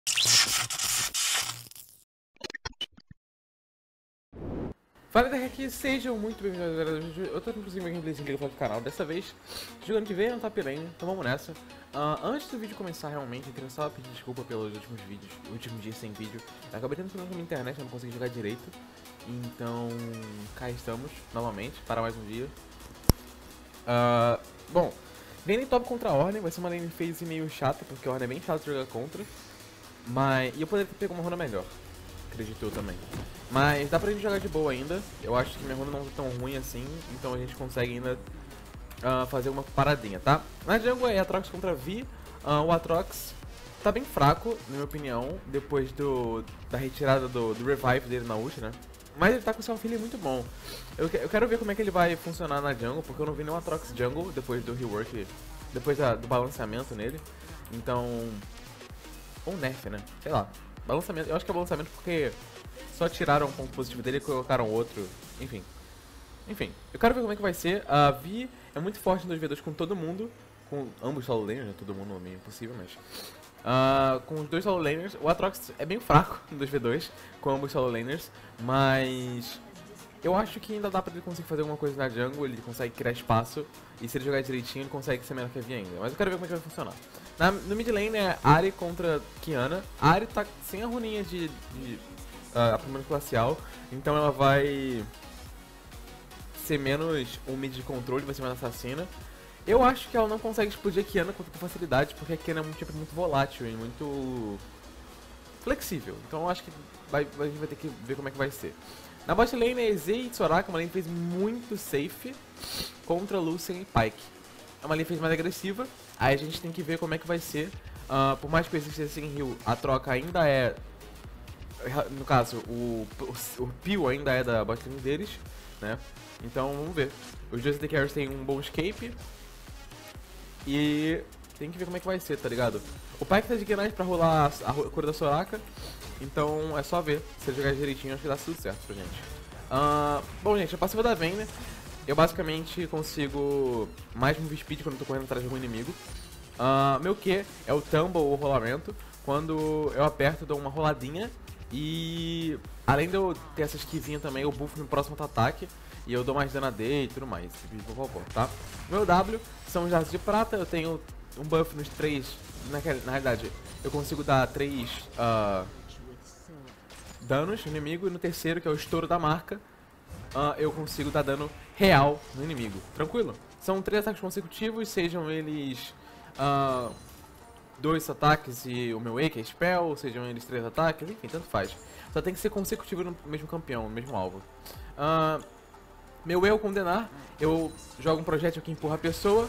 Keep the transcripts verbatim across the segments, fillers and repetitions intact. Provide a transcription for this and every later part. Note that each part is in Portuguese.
Fala galera, aqui sejam muito bem-vindos galera. Eu tô inclusive aqui no Liga do canal, dessa vez jogando de ver no top lane, então vamos nessa. Uh, antes do vídeo começar realmente, eu queria só pedir desculpa pelos últimos vídeos, últimos dias sem vídeo. Eu acabei tendo problema com a minha internet, eu não consegui jogar direito. Então, cá estamos, novamente, para mais um dia. Uh, bom, lane top contra a Ornn, vai ser uma lane phase meio chata, porque a Ornn é bem chata de jogar contra. Mas, e eu poderia ter pego uma runa melhor, acredito eu também. Mas dá pra gente jogar de boa ainda. Eu acho que minha runa não é tão ruim assim, então a gente consegue ainda uh, fazer uma paradinha, tá? Na jungle é Aatrox contra Vi. Uh, o Aatrox tá bem fraco, na minha opinião, depois do, da retirada do, do revive dele na ult, né? Mas ele tá com o seu feeling muito bom. Eu, eu quero ver como é que ele vai funcionar na jungle, porque eu não vi nenhum Aatrox jungle depois do rework, depois da, do balanceamento nele. Então... ou nerf, né? Sei lá. Balanceamento, eu acho que é balanceamento porque só tiraram um ponto positivo dele e colocaram outro. Enfim. Enfim, eu quero ver como é que vai ser. A Vi é muito forte nos V dois com todo mundo. Com ambos solo laners, né? Todo mundo é meio impossível, mas... Uh, com os dois solo laners. O Aatrox é bem fraco no dois v dois com ambos solo laners. Mas... eu acho que ainda dá pra ele conseguir fazer alguma coisa na jungle. Ele consegue criar espaço. E se ele jogar direitinho, ele consegue ser melhor que a Vi ainda. Mas eu quero ver como é que vai funcionar. Na, no mid lane é Ahri contra Qiyana. A Ahri tá sem a runinha de... de uh, aprimoramento glacial. Então ela vai... ser menos um mid de controle, vai ser mais assassina. Eu acho que ela não consegue explodir a Qiyana com facilidade, porque a Qiyana é muito, tipo, muito volátil e muito flexível. Então eu acho que vai, a gente vai ter que ver como é que vai ser. Na bot lane é Z e Soraka, uma lane fez muito safe contra Lucian e Pyke. É uma lane fez mais agressiva, aí a gente tem que ver como é que vai ser. Uh, por mais que exista sem heal, a troca ainda é... no caso, o, o, o Peel ainda é da bot lane deles, né? Então vamos ver. Os dois A D Carries têm um bom escape. E tem que ver como é que vai ser, tá ligado? O Pyke tá de Ignite pra rolar a, a cura da Soraka. Então é só ver. Se ele jogar direitinho, acho que dá tudo certo pra gente. Uh, bom, gente, a passiva da Vayne, eu basicamente consigo mais move speed quando eu tô correndo atrás de algum inimigo. Uh, meu Q é o tumble ou rolamento. Quando eu aperto, eu dou uma roladinha. E além de eu ter essa esquivinha também, eu buffo no próximo ataque. E eu dou mais dano a D e tudo mais, tá? Meu W são os dados de prata, eu tenho um buff nos três, na, na realidade, eu consigo dar três uh, danos no inimigo, e no terceiro, que é o estouro da marca, uh, eu consigo dar dano real no inimigo, tranquilo? São três ataques consecutivos, sejam eles uh, dois ataques e o meu E, que é spell, sejam eles três ataques, enfim, tanto faz. Só tem que ser consecutivo no mesmo campeão, no mesmo alvo. Uh, Meu eu condenar, eu jogo um projétil que empurra a pessoa.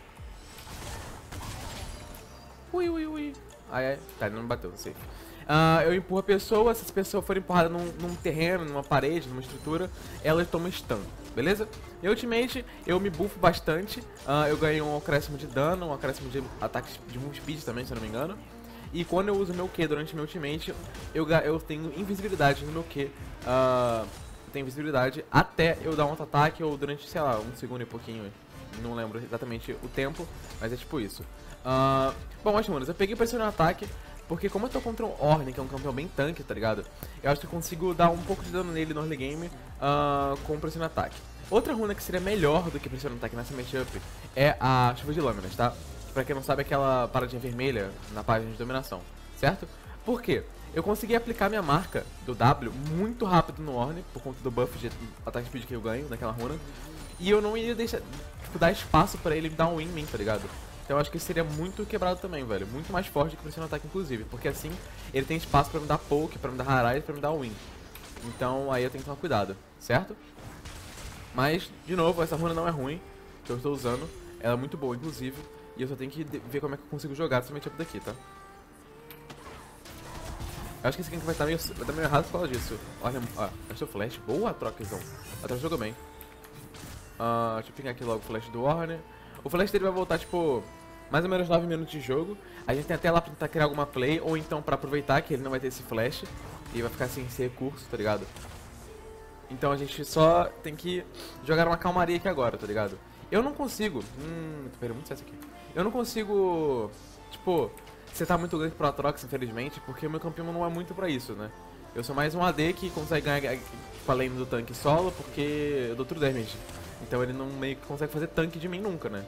Ui, ui, ui. Ai, ai. Tá, ele não me bateu, não sei. Uh, eu empurro a pessoa, se essa pessoa for empurrada num, num terreno, numa parede, numa estrutura, ela toma stun, beleza? Meu ultimate, eu me buffo bastante. Uh, eu ganho um acréscimo de dano, um acréscimo de ataques de move speed também, se eu não me engano. E quando eu uso meu Q durante meu ultimate, eu, eu tenho invisibilidade no meu Q. Uh, tem visibilidade até eu dar um auto-ataque ou durante, sei lá, um segundo e pouquinho. Não lembro exatamente o tempo, mas é tipo isso. Uh, bom, mas manos, eu peguei pra esse no ataque, porque como eu tô contra um Ornn, que é um campeão bem tanque, tá ligado? Eu acho que eu consigo dar um pouco de dano nele no early game uh, com pressão ataque. Outra runa que seria melhor do que pressão ataque nessa matchup é a chuva de lâminas, tá? Pra quem não sabe, é aquela paradinha vermelha na página de dominação, certo? Por quê? Eu consegui aplicar minha marca do W muito rápido no Ornn, por conta do buff de ataque speed que eu ganho naquela runa. E eu não ia deixar, tipo, dar espaço pra ele dar um win em mim, tá ligado? Então eu acho que isso seria muito quebrado também, velho. Muito mais forte que o pressão ataque, inclusive. Porque assim, ele tem espaço pra me dar poke, pra me dar harai e pra me dar win. Então aí eu tenho que tomar cuidado, certo? Mas, de novo, essa runa não é ruim, que eu estou usando. Ela é muito boa, inclusive. E eu só tenho que ver como é que eu consigo jogar essa matchup daqui, tá? Eu acho que esse gank vai estar meio, vai estar meio errado por causa disso. Olha, ó, achei o flash. Boa trocação. A troca jogou bem. Uh, deixa eu pegar aqui logo o flash do Ornn. O flash dele vai voltar, tipo, mais ou menos nove minutos de jogo. A gente tem até lá pra tentar criar alguma play, ou então pra aproveitar que ele não vai ter esse flash. E vai ficar sem esse recurso, tá ligado? Então a gente só tem que jogar uma calmaria aqui agora, tá ligado? Eu não consigo... Hum, tô perdendo muito sucesso aqui. Eu não consigo, tipo... setar muito gank pro Aatrox, infelizmente, porque o meu campeão não é muito pra isso, né? Eu sou mais um A D que consegue ganhar tipo, a lane do tanque solo, porque eu dou true damage. Então ele não meio que consegue fazer tanque de mim nunca, né?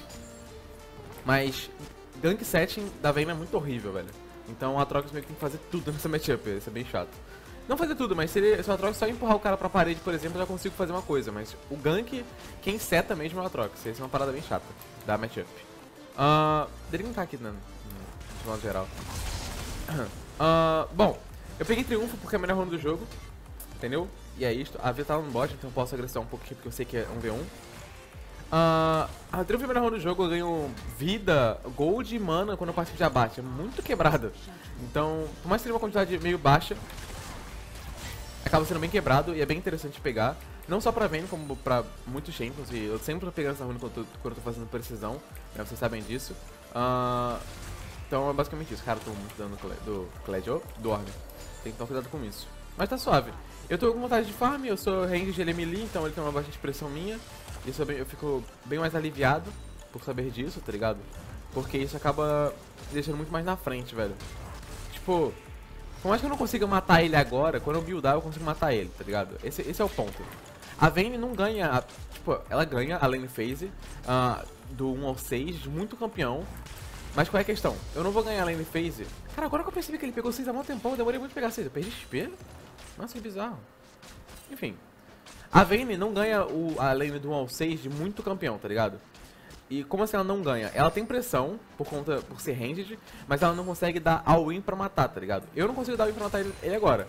Mas gank setting da Vayne é muito horrível, velho. Então o Aatrox meio que tem que fazer tudo nessa matchup, isso é bem chato. Não fazer tudo, mas se, ele, se o Aatrox só empurrar o cara pra parede, por exemplo, eu já consigo fazer uma coisa. Mas o gank, quem seta mesmo é o Aatrox. Essa é uma parada bem chata da matchup. Uh, Dele não tá aqui, né? De modo geral. Uh, bom, eu peguei triunfo porque é a melhor runa do jogo. Entendeu? E é isto. A V tá no bot, então eu posso agressar um pouquinho porque eu sei que é um v um. Uh, a triunfo é a melhor runa do jogo, eu ganho vida, gold e mana quando eu participo de abate. É muito quebrada. Então, por mais que seja uma quantidade meio baixa, acaba sendo bem quebrado e é bem interessante pegar. Não só pra Vayne, como pra muitos champions. E eu sempre tô pegando essa runa quando eu tô, quando eu tô fazendo precisão, né? Vocês sabem disso. Uh, então é basicamente isso. Cara, eu tô muito dando do Kled, oh, do Ornn. Tem que tomar cuidado com isso. Mas tá suave. Eu tô com vontade de farm, eu sou range, ele é melee, então ele tem uma bastante pressão minha. E eu, bem, eu fico bem mais aliviado por saber disso, tá ligado? Porque isso acaba me deixando muito mais na frente, velho. Tipo, por mais que eu não consiga matar ele agora, quando eu buildar eu consigo matar ele, tá ligado? Esse, esse é o ponto. A Vayne não ganha, tipo, ela ganha a lane phase uh, do um ao seis de muito campeão. Mas qual é a questão? Eu não vou ganhar a lane phase. Cara, agora que eu percebi que ele pegou seis há muito tempão, eu demorei muito pra pegar seis. Eu perdi X P? Nossa, que bizarro. Enfim. A Vayne não ganha o, a lane do um ao seis de muito campeão, tá ligado? E como assim ela não ganha? Ela tem pressão por conta por ser ranged, mas ela não consegue dar all-in pra matar, tá ligado? Eu não consigo dar all-in pra matar ele, ele agora.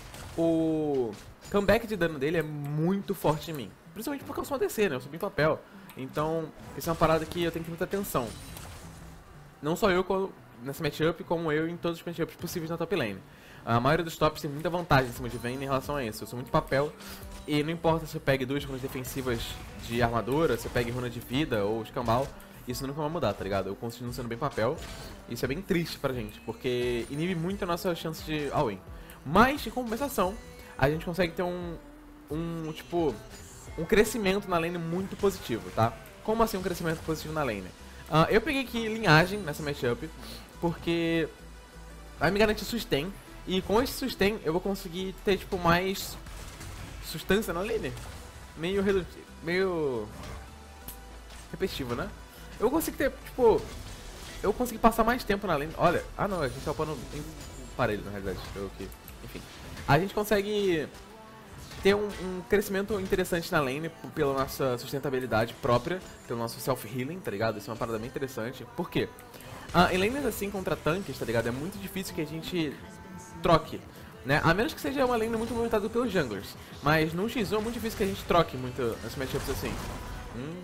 O comeback de dano dele é muito forte em mim. Principalmente porque eu sou um A D C, né? Eu sou bem papel. Então, isso é uma parada que eu tenho que ter muita atenção. Não só eu nessa matchup, como eu em todos os matchups possíveis na top lane. A maioria dos tops tem muita vantagem em cima de Vayne em relação a isso. Eu sou muito papel e não importa se eu pegue duas runas defensivas de armadura, se eu pegue runa de vida ou escambau, isso nunca vai mudar, tá ligado? Eu continuo sendo bem papel. Isso é bem triste pra gente, porque inibe muito a nossa chance de all-in. Mas, em compensação, a gente consegue ter um, um, tipo, um crescimento na lane muito positivo, tá? Como assim um crescimento positivo na lane? Uh, eu peguei aqui linhagem nessa matchup, porque vai me garantir sustain. E com esse sustain eu vou conseguir ter, tipo, mais sustância na lane. Meio redutivo, meio repetitivo, né? Eu vou conseguir ter, tipo, eu vou conseguir passar mais tempo na lane. Olha, ah não, a gente tá upando em parelho, na realidade. Eu, okay. Enfim, a gente consegue ter um, um crescimento interessante na lane pela nossa sustentabilidade própria, pelo nosso self-healing, tá ligado? Isso é uma parada bem interessante. Por quê? Ah, em lanes assim contra tanques, tá ligado? É muito difícil que a gente troque, né? A menos que seja uma lane muito movimentada pelos junglers. Mas no X um é muito difícil que a gente troque muito nessas matchups assim. Hum.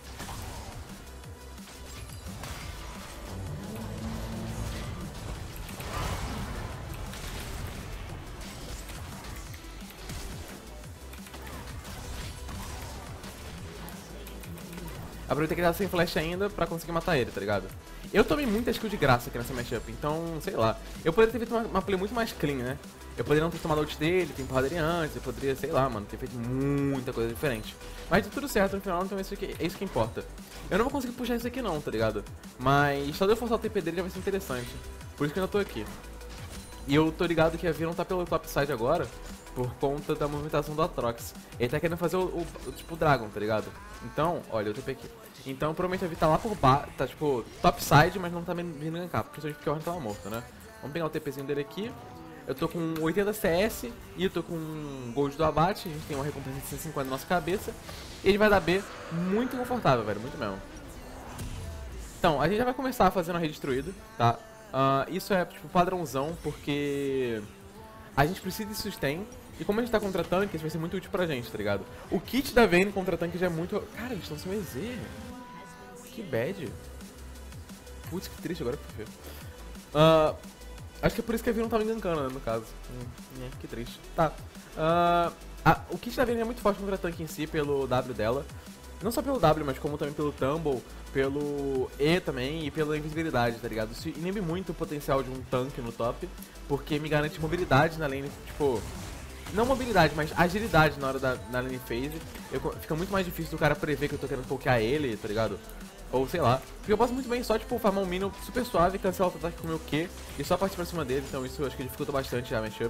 Aproveitei que ele tava sem flash ainda pra conseguir matar ele, tá ligado? Eu tomei muita skill de graça aqui nessa matchup, então, sei lá. Eu poderia ter feito uma, uma play muito mais clean, né? Eu poderia não ter tomado ult dele, ter empurrado ele antes, eu poderia, sei lá, mano, ter feito muita coisa diferente. Mas deu tudo certo no final, então é isso que, é isso que importa. Eu não vou conseguir puxar isso aqui não, tá ligado? Mas só de eu forçar o T P dele já vai ser interessante. Por isso que eu ainda tô aqui. E eu tô ligado que a Vi não tá pelo top side agora, por conta da movimentação do Aatrox. Ele tá querendo fazer o, o, o tipo Dragon, tá ligado? Então, olha, eu T P aqui. Então provavelmente a Vi tá lá por baixo, tá tipo top side, mas não tá vindo gankar, principalmente porque o Ornn tava morto, né? Vamos pegar o TPzinho dele aqui. Eu tô com oitenta C S e eu tô com gold do abate, a gente tem uma recompensa de cento e cinquenta na nossa cabeça. E ele vai dar B muito confortável, velho, muito mesmo. Então, a gente já vai começar fazendo a rede destruída, tá? Uh, isso é tipo padrãozão, porque a gente precisa de sustain. E como a gente tá contra tanque, isso vai ser muito útil pra gente, tá ligado? O kit da Vayne contra tanque já é muito... Cara, eles estão sem E Z. Que bad. Putz, que triste agora que eu uh, acho que é por isso que a Vayne não tá me gankando, né, no caso. Hum, é, que triste. Tá. Uh, a, o kit da Vayne é muito forte contra tanque em si, pelo W dela. Não só pelo W, mas como também pelo Tumble, pelo E também e pela invisibilidade, tá ligado? Isso inibe muito o potencial de um tanque no top, porque me garante mobilidade na lane, tipo... Não mobilidade, mas agilidade na hora da na lane phase. Eu, fica muito mais difícil do cara prever que eu tô querendo pokear ele, tá ligado? Ou sei lá. Porque eu posso muito bem só, tipo, farmar um minion super suave, cancelar o ataque com o meu Q e só partir pra cima dele. Então isso eu acho que dificulta bastante a matchup.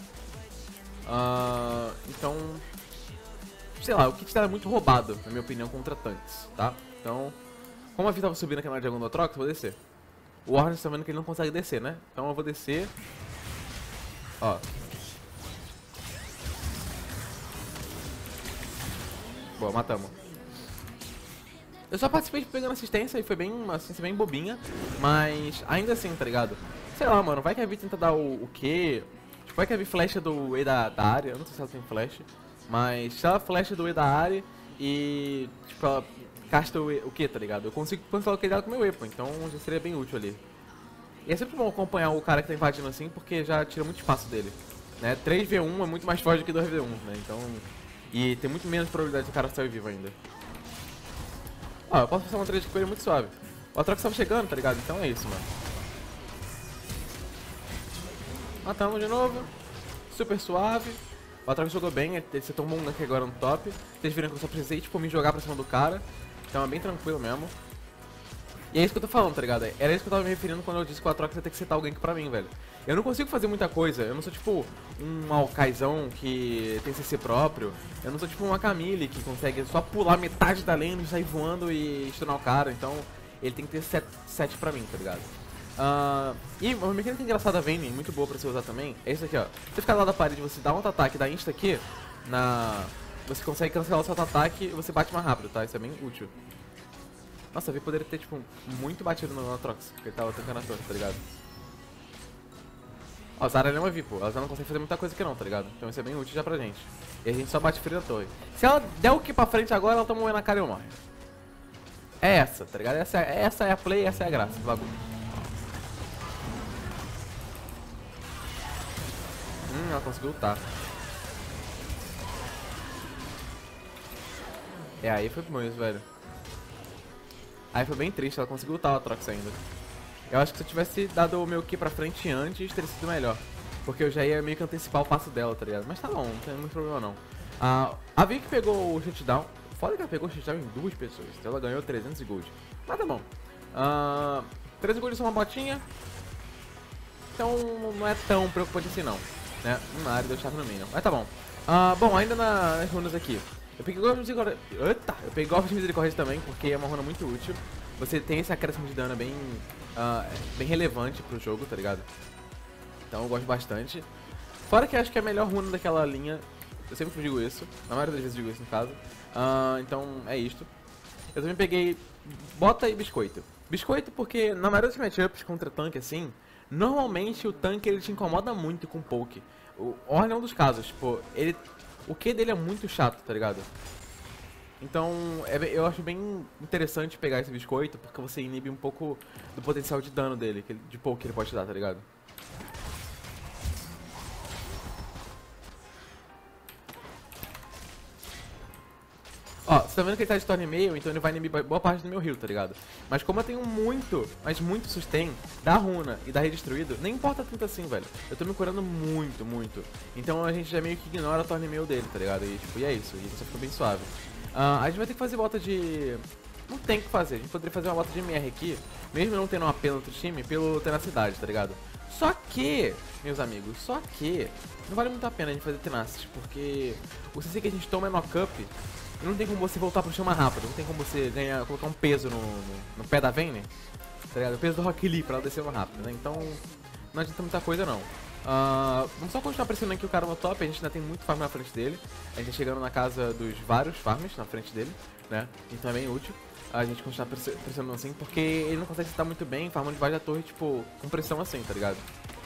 Uh, então... Sei lá, o kit dela é muito roubado, na minha opinião, contra tanques, tá? Então... Como a vida tava subindo aqui na diagonal do Atrox, eu vou descer. O Warner tá vendo que ele não consegue descer, né? Então eu vou descer. Ó. Boa, matamos. Eu só participei de pegando assistência e foi bem uma assistência bem bobinha. Mas ainda assim, tá ligado? Sei lá, mano, vai que a Vi tenta dar o, o quê? Tipo, vai que a Vi flecha do E da, da área. Eu não sei se ela tem flash. Mas se ela flecha do E da área e... Tipo, ela casta o, e, o que, tá ligado? Eu consigo cancelar o Q dela com o meu E, pô. Então já seria bem útil ali. E é sempre bom acompanhar o cara que tá invadindo assim, porque já tira muito espaço dele. Né? três v um é muito mais forte do que dois v um, né? Então... E tem muito menos probabilidade do cara sair vivo ainda. Ó, eu posso passar uma trade com ele muito suave. O Atrox tava chegando, tá ligado? Então é isso, mano. Matamos de novo. Super suave. O Atrox jogou bem, ele se tomou um gank agora no top. Vocês viram que eu só precisei, tipo, me jogar pra cima do cara. Então é bem tranquilo mesmo. E é isso que eu tô falando, tá ligado? Era isso que eu tava me referindo quando eu disse que o Atrox ia ter que setar o gank pra mim, velho. Eu não consigo fazer muita coisa, eu não sou tipo um Maokaizão que tem C C próprio. Eu não sou tipo uma Camille que consegue só pular metade da lane, sair voando e stunar o cara. Então ele tem que ter set, set pra mim, tá ligado? Uh, e uma mecânica engraçada da Vayne, muito boa pra você usar também, é isso aqui, ó. Você ficar lá da parede, você dá um auto-ataque, dá insta aqui, na... você consegue cancelar o seu auto-ataque e você bate mais rápido, tá? Isso é bem útil. Nossa, a Vi poderia ter, tipo, muito batido no Atrox, porque ele tava tancando a torre, tá ligado? Ó, a Zarya não é V, pô. Ela já não consegue fazer muita coisa aqui não, tá ligado? Então isso é bem útil já pra gente. E a gente só bate frio da torre. Se ela der o que pra frente agora, ela toma um E na cara e eu morro. É essa, tá ligado? Essa é, essa é a play, essa é a graça do bagulho. Hum, ela conseguiu lutar. É, aí foi bom isso, velho. Aí foi bem triste, ela conseguiu lutar o Atrox ainda. Eu acho que se eu tivesse dado o meu Q pra frente antes, teria sido melhor. Porque eu já ia meio que antecipar o passo dela, tá ligado? Mas tá bom, não tem muito problema não. Ah, a Vi que pegou o shutdown. Foda que ela pegou o shutdown em duas pessoas. Então ela ganhou trezentos de gold. Mas tá bom. Ah, trezentos gold são uma botinha. Então não é tão preocupante assim não. Né? Na área deu chave no mínimo. Mas tá bom. Ah, bom, ainda nas runas aqui. Eu peguei golpe de misericórdia. Eita! Eu peguei golpe de misericórdia também, porque é uma runa muito útil. Você tem esse acréscimo de dano bem, uh, bem relevante pro jogo, tá ligado? Então eu gosto bastante. Fora que eu acho que é a melhor runa daquela linha. Eu sempre digo isso. Na maioria das vezes digo isso no caso. Uh, então é isto. Eu também peguei bota e biscoito. Biscoito porque na maioria dos matchups contra tanque assim, normalmente o tanque ele te incomoda muito com poke. O Ornn é um dos casos, tipo, ele... O Q dele é muito chato, tá ligado? Então, é, eu acho bem interessante pegar esse biscoito, porque você inibe um pouco do potencial de dano dele, que ele, de poke que ele pode te dar, tá ligado? Ó, você tá vendo que ele tá de torne meio, então ele vai inibir boa parte do meu heal, tá ligado? Mas como eu tenho muito, mas muito sustain da runa e da redestruído, nem importa tanto assim, velho. Eu tô me curando muito, muito. Então a gente já meio que ignora o torne meio dele, tá ligado? E tipo, e é isso, e isso fica bem suave. Uh, a gente vai ter que fazer bota de... Não tem o que fazer, a gente poderia fazer uma bota de M R aqui, mesmo não tendo uma pena no outro time, pelo tenacidade, tá ligado? Só que, meus amigos, só que não vale muito a pena a gente fazer tenacity, porque o C C que a gente toma é knock-up. Não tem como você voltar pro chão mais rápido, não tem como você ganhar, colocar um peso no, no, no pé da Vayne, tá ligado? O peso do Rock Lee pra ela descer mais rápido, né? Então, não adianta muita coisa não. Uh, vamos só continuar pressionando aqui o cara no top, a gente ainda tem muito farm na frente dele. A gente tá chegando na casa dos vários farms na frente dele, né? Então é bem útil a gente continuar pressionando assim, porque ele não consegue estar muito bem farmando debaixo da torre, tipo, com pressão assim, tá ligado?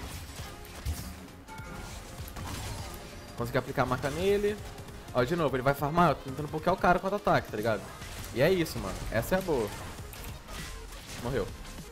Consegui aplicar a marca nele. Ó, de novo, ele vai farmar, eu tô tentando pokear o cara com o ataque, tá ligado? E é isso, mano. Essa é a boa. Morreu.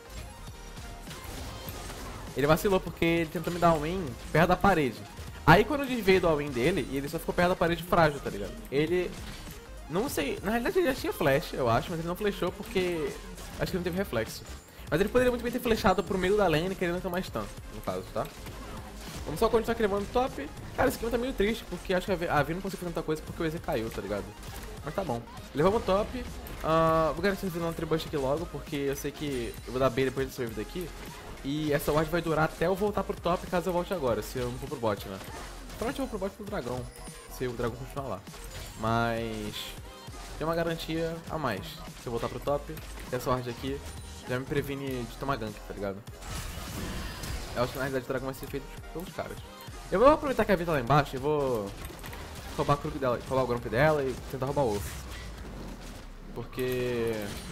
Ele vacilou porque ele tentou me dar um win perto da parede. Aí quando eu desviei do all-in dele, ele só ficou perto da parede frágil, tá ligado? Ele... Não sei, na realidade ele já tinha flash, eu acho, mas ele não flashou porque... Acho que não teve reflexo. Mas ele poderia muito bem ter flashado pro meio da lane querendo tomar stun, no caso, tá? Vamos só continuar cremando top. Cara, esse game tá meio triste, porque acho que a Vi não conseguiu fazer muita coisa porque o E Z caiu, tá ligado? Mas tá bom. Levamos o top. Uh, vou garantir esse vilão tribush aqui logo, porque eu sei que eu vou dar B depois desse wave daqui. E essa ward vai durar até eu voltar pro top, caso eu volte agora, se eu não for pro bot, né? Provavelmente eu vou pro bot pro dragão, se o dragão continuar lá. Mas tem uma garantia a mais. Se eu voltar pro top, essa ward aqui já me previne de tomar gank, tá ligado? Eu acho que na realidade o dragão vai ser feito pelos caras. Eu vou aproveitar que a vida tá lá embaixo e vou roubar, a dela, roubar o grump dela e tentar roubar o ovo. Porque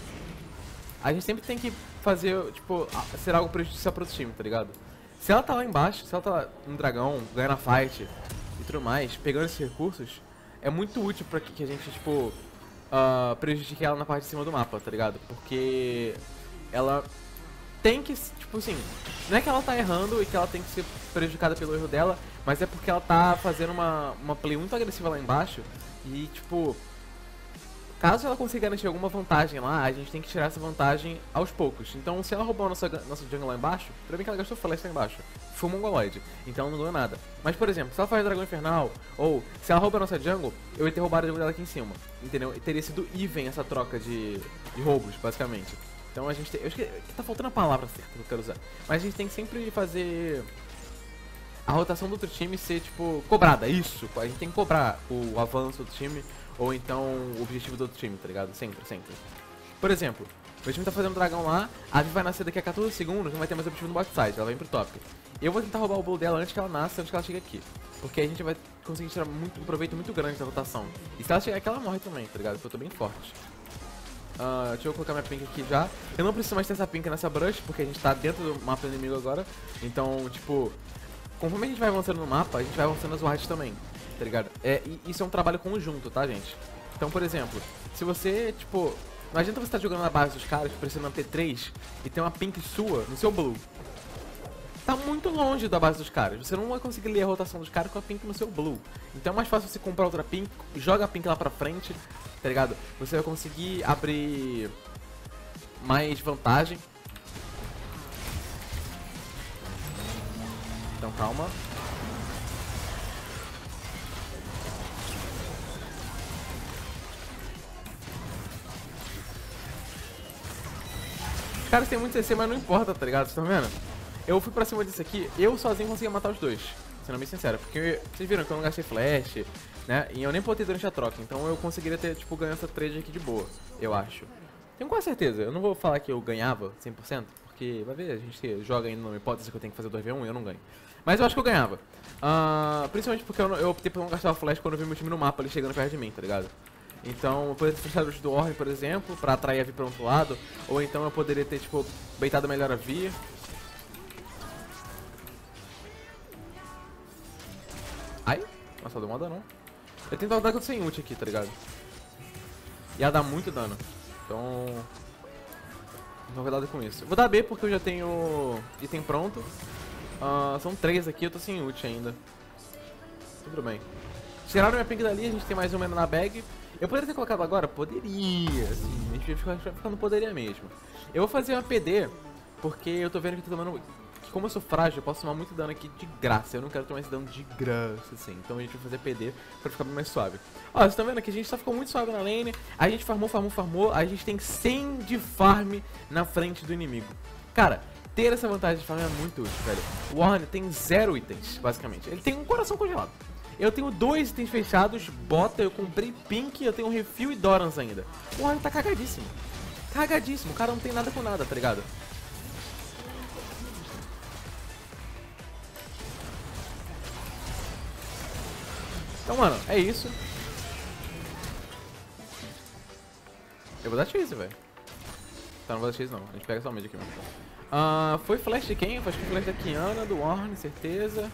a gente sempre tem que fazer, tipo, ser algo prejudicial pro outro time, tá ligado? Se ela tá lá embaixo, se ela tá no dragão, ganhando a fight e tudo mais, pegando esses recursos, é muito útil pra que a gente, tipo, uh, prejudique ela na parte de cima do mapa, tá ligado? Porque ela tem que, tipo assim, não é que ela tá errando e que ela tem que ser prejudicada pelo erro dela, mas é porque ela tá fazendo uma, uma play muito agressiva lá embaixo e, tipo, caso ela consiga garantir alguma vantagem lá, a gente tem que tirar essa vantagem aos poucos. Então, se ela roubou a nossa, nossa jungle lá embaixo, tudo bem que ela gastou flash lá embaixo, foi um mongoloide, então ela não ganhou nada. Mas, por exemplo, se ela faz dragão infernal, ou se ela rouba a nossa jungle, eu ia ter roubado a jungle dela aqui em cima, entendeu? E teria sido even essa troca de, de roubos, basicamente. Então a gente tem... Eu acho que tá faltando a palavra certa que eu quero usar. Mas a gente tem que sempre fazer a rotação do outro time ser, tipo, cobrada, isso! A gente tem que cobrar o avanço do time, ou então o objetivo do outro time, tá ligado? Sempre, sempre. Por exemplo, o time tá fazendo dragão lá, a Vi vai nascer daqui a quatorze segundos, não vai ter mais objetivo no bot side, ela vai pro top. Eu vou tentar roubar o blue dela antes que ela nasça, antes que ela chegue aqui. Porque a gente vai conseguir tirar muito, um proveito muito grande da rotação. E se ela chegar aqui, ela morre também, tá ligado? Porque eu tô bem forte. Uh, deixa eu colocar minha pink aqui já. Eu não preciso mais ter essa pink nessa brush, porque a gente tá dentro do mapa do inimigo agora. Então, tipo, conforme a gente vai avançando no mapa, a gente vai avançando nas wards também, tá ligado? É, e isso é um trabalho conjunto, tá, gente? Então, por exemplo, se você, tipo, não adianta você estar jogando na base dos caras, pressionando T três e ter uma pink sua no seu blue. Tá muito longe da base dos caras, você não vai conseguir ler a rotação dos caras com a pink no seu blue. Então é mais fácil você comprar outra pink, joga a pink lá pra frente, tá ligado? Você vai conseguir abrir mais vantagem. Então calma. Os caras têm muito C C, mas não importa, tá ligado? Vocês estão vendo? Eu fui pra cima disso aqui, eu sozinho consegui matar os dois, sendo bem sincero. Porque vocês viram que eu não gastei flash, né? E eu nem potei durante a troca, então eu conseguiria ter, tipo, ganho essa trade aqui de boa, eu acho. Tenho quase certeza, eu não vou falar que eu ganhava cem por cento, porque, vai ver, a gente joga ainda numa hipótese que eu tenho que fazer dois v um e eu não ganho. Mas eu acho que eu ganhava. Uh, principalmente porque eu, não, eu optei por não gastar o flash quando eu vi meu time no mapa ali chegando perto de mim, tá ligado? Então eu poderia ter fechado os do Ornn, por exemplo, pra atrair a Vi pra outro lado. Ou então eu poderia ter, tipo, baitado melhor a Vi. Ai, nossa, deu uma dano. Eu tento dar sem ult aqui, tá ligado? Ia dar muito dano. Então... Não cuidado com isso. Vou dar B porque eu já tenho item pronto. Uh, são três aqui, eu tô sem ult ainda. Tudo bem. Tiraram minha pink dali, a gente tem mais um mana na bag. Eu poderia ter colocado agora? Poderia, assim. A gente vai ficar no poderia mesmo. Eu vou fazer uma P D, porque eu tô vendo que tô tomando... Que como eu sou frágil, eu posso tomar muito dano aqui de graça. Eu não quero tomar esse dano de graça, assim. Então a gente vai fazer P D pra ficar bem mais suave. Ó, vocês estão vendo aqui? A gente só ficou muito suave na lane. A gente farmou, farmou, farmou. A gente tem cem de farm na frente do inimigo. Cara, ter essa vantagem de farm é muito útil, velho. O Ornn tem zero itens, basicamente. Ele tem um coração congelado. Eu tenho dois itens fechados, bota, eu comprei pink, eu tenho um refil e Dorans ainda. O Ornn tá cagadíssimo. Cagadíssimo, o cara não tem nada com nada, tá ligado? Então, mano, é isso. Eu vou dar chase, velho. Tá, não vou dar chase não, a gente pega só o mid aqui mesmo. Uh, foi flash de quem? Foi flash da Kiana, do Ornn, certeza.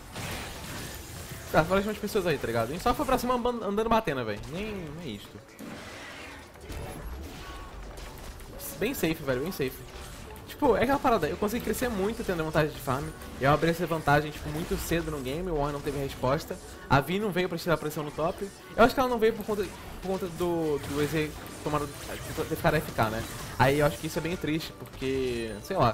Tá, fala de umas pessoas aí, tá ligado? A gente só foi pra cima andando batendo, velho. Nem, nem isto. Bem safe, velho, bem safe. Tipo, é aquela parada, eu consegui crescer muito tendo a vantagem de farm. Eu abri essa vantagem, tipo, muito cedo no game, o Ornn não teve resposta. A Vi não veio pra tirar a pressão no top. Eu acho que ela não veio por conta, por conta do, do E Z tomar, ter ficado F K, né? Aí eu acho que isso é bem triste, porque, sei lá.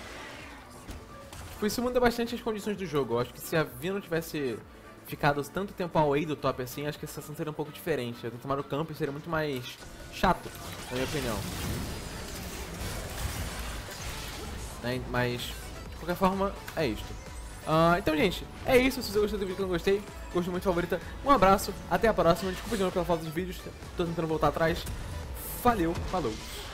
Tipo, isso muda bastante as condições do jogo. Eu acho que se a Vi não tivesse ficado tanto tempo away do top assim, acho que a sensação seria um pouco diferente. Eu tomar o campo seria muito mais chato, na minha opinião. Né? Mas, de qualquer forma, é isto. Uh, então, gente, é isso. Se você gostou do vídeo que eu não gostei, gostou muito, favorita, um abraço, até a próxima. Desculpa de novo pela falta de vídeos, tô tentando voltar atrás. Valeu, falou.